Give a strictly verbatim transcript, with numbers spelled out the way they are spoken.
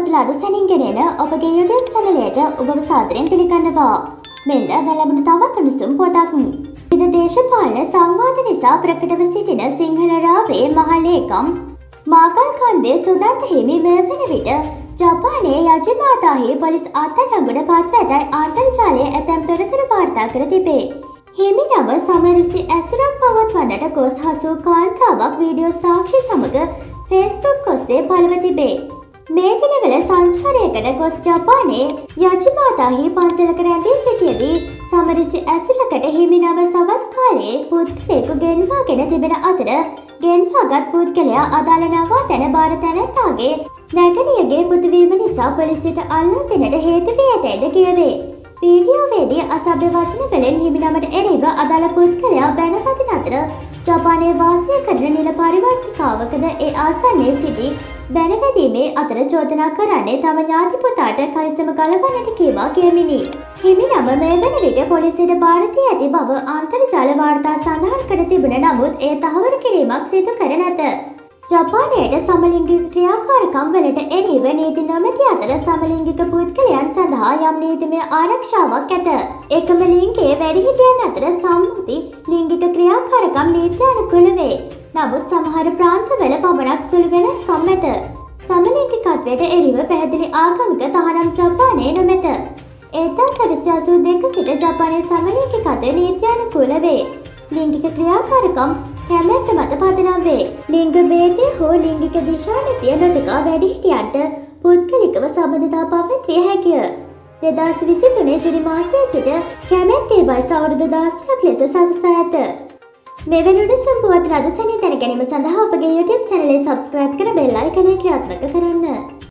ලද සැනින් ගෙනෙන ඔබගේ YouTube channelයට ඔබව සාදරයෙන් පිළිගන්නවා. මෙන්න දැන් ලැබුණු තවත් උණුසුම් පොතක්. විවිධ දේශපාලන සංවාද නිසා ප්‍රකටව සිටින සිංහල රාවේ මහලේකම් මාකල් කන්දේ සුදන්ත හිමි මේ වන විට ජපානයේ යජමාතාහි පොලිස් අත්අඩංගුවට පත්ව ඇතැයි අන්තර්ජාලයේ ඇතැම් තොරතුරු වාර්තා කර තිබේ. හිමි නම සමරිසි ඇසුරක් පවත්වන්නට ගොස් හසු කාන්තාවක් වීඩියෝ සාක්ෂි සමග Facebook ඔස්සේ පළව තිබේ. මේ දිනවල සංචාරයකට ගොස් ජපානයේ යජමාතාහි පන්සලක රැඳී සිටියදී සමරිසි ඇසුරකට හිමි නම සවස් කාලයේ පුද්ගලයෙකු ගෙන්වාගෙන තිබෙන අතර ගෙන්වාගත් පුද්ගලයා අදාළ නවාතැන භාර තැනැත්තාගේ නැගණියගේ පුතුවීම නිසා පොලිසියට අල්ලා දෙන්නට හේතු වී ඇතැයිද කියවේ. වීඩියෝවේදී අසභ්‍ය වචන වලින් හිමි නමට එරෙහිව අදාළ පුද්ගලයා බැන වදින අතර ජපානයේ වාසය කරන නිල පරිවර්තකාවකද ඒ ආසන්නයේ සිටි බැනවැදීමේ අතර චෝදනා කරන්නේ තම ඥාති පුතාට කලිසම ගලවන්නට කීවා කියමිනි. හිමි නම මේ වන විට පොලිසියට භාර දී ඇති බව අන්තර්ජාල වාර්තා සඳහන් කර තිබුණ නමුත් ඒ තහවුරු කිරීමක් සිදු කර නැත. ජපානයට සමලිංගික ක්‍රියාකාරකම් වලට එරෙහිව නීති නොමැති අතර සමලිංගික පුද්ගලයන් සඳහා යම් නීතිමය ආරක්ෂාවක් ඇත. එකම ලිංගයේ වැඩිහිටියන් අතර සම්මුති ලිංගික ක්‍රියාකාරකම් නීත්‍යානුකූල වේ. නමුත් සමහර ප්‍රාන්තවල පමණක් සුළු වෙනස්කම් ඇත. සමලිංගිකත්වයට එරෙහිව පැහැදිලි ආගමික තහනම් ජපානයේ නොමැත. එක්දහස් අටසිය අසූ දෙක සිට ජපානයේ සමලිංගිකත්වය නීත්‍යානුකූල වේ. ලිංගික ක්‍රියාකාරකම් කැමැත්ත මත පදනම් වේ. ලිංග භේදය හෝ ලිංගික දිශානතිය නොදකා වැඩිහිටියන්ට පුද්ගලිකව සබඳතා පවත්විය හැකිය. දෙදහස් විසිතුනේ ජුනි මාසයේ සිට කැමැත්තේ වයස අවුරුදු දහසක් ලෙස සකසා ඇත. මෙවැනි උණුසුම් පුවත් රද සැනින් දැන ගැනීම සඳහා අපගේ YouTube channel එක subscribe කර bell icon එක ක්‍රියාත්මක කරන්න.